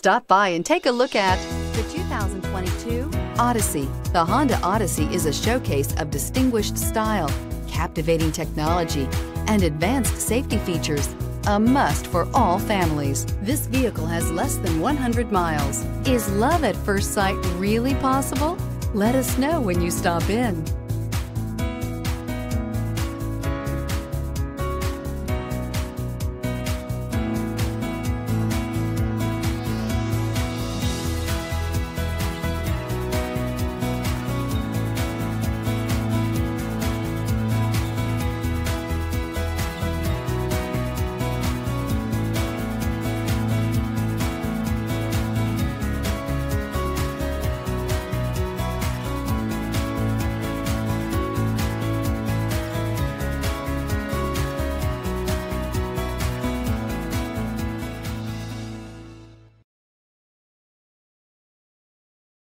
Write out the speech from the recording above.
Stop by and take a look at the 2022 Odyssey. The Honda Odyssey is a showcase of distinguished style, captivating technology, and advanced safety features. A must for all families. This vehicle has less than 100 miles. Is love at first sight really possible? Let us know when you stop in.